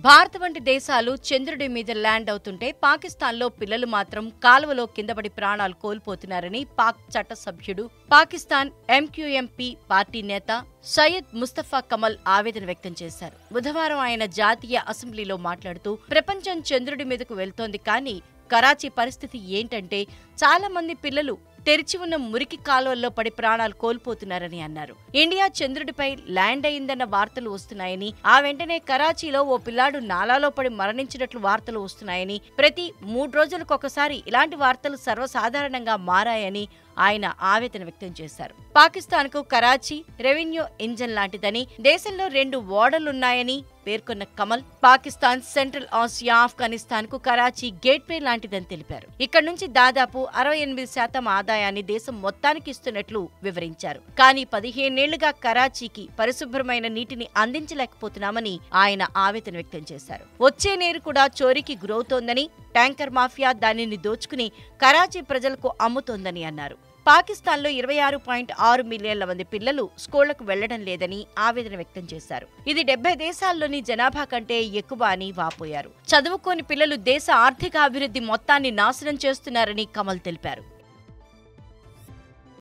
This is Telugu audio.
భారత్ వంటి దేశాలు చంద్రుడి మీద ల్యాండ్ అవుతుంటే పాకిస్తాన్లో పిల్లలు మాత్రం కాలువలో కిందపడి ప్రాణాలు కోల్పోతున్నారని పాక్ చట్టసభ్యుడు పాకిస్తాన్ ఎంక్యూఎంపీ పార్టీ నేత సయ్యద్ ముస్తఫా కమల్ ఆవేదన వ్యక్తం చేశారు. బుధవారం ఆయన జాతీయ అసెంబ్లీలో మాట్లాడుతూ ప్రపంచం చంద్రుడి మీదకు వెళ్తోంది, కానీ కరాచీ పరిస్థితి ఏంటంటే చాలా మంది పిల్లలు తెరిచి ఉన్న మురికి కాలువల్లో పడి ప్రాణాలు కోల్పోతున్నారని అన్నారు. ఇండియా చంద్రుడిపై ల్యాండ్ అయిందన్న వార్తలు వస్తున్నాయని, ఆ వెంటనే కరాచీలో ఓ పిల్లాడు నాలాలో పడి మరణించినట్లు వార్తలు వస్తున్నాయని, ప్రతి 3 రోజులకొకసారి ఇలాంటి వార్తలు సర్వసాధారణంగా మారాయని ఆయన ఆవేదన వ్యక్తం చేశారు. పాకిస్తాన్కు కరాచీ రెవెన్యూ ఇంజన్ లాంటిదని, దేశంలో 2 ఓడలున్నాయని పేర్కొన్న కమల్, పాకిస్తాన్ సెంట్రల్ ఆసియా, ఆఫ్ఘనిస్తాన్కు కరాచీ గేట్వే లాంటిదని తెలిపారు. ఇక్కడి నుంచి దాదాపు 68% ఆదాయాన్ని దేశం మొత్తానికి ఇస్తున్నట్లు వివరించారు. కానీ 15 ఏళ్లుగా కరాచీకి పరిశుభ్రమైన నీటిని అందించలేకపోతున్నామని ఆయన ఆవేదన వ్యక్తం చేశారు. వచ్చే నీరు కూడా చోరీకి గురవుతోందని, ట్యాంకర్ మాఫియా దానిని దోచుకుని కరాచీ ప్రజలకు అమ్ముతోందని అన్నారు. పాకిస్తాన్లో 26.6 మిలియన్ల మంది పిల్లలు స్కూళ్లకు వెళ్లడం లేదని ఆవేదన వ్యక్తం చేశారు. ఇది 70 దేశాల్లోని జనాభా కంటే ఎక్కువ అని వాపోయారు. చదువుకోని పిల్లలు దేశ ఆర్థిక అభివృద్ధి మొత్తాన్ని నాశనం చేస్తున్నారని కమల్ తెలిపారు.